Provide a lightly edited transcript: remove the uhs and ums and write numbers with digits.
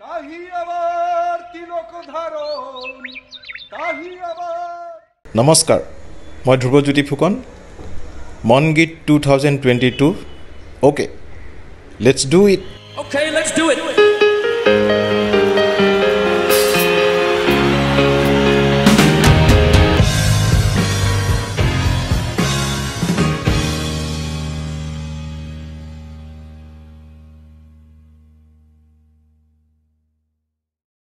নমস্কাৰ মই Dhruvajyoti Phukan Mongeet 2022 Okay let's do it Okay let's do it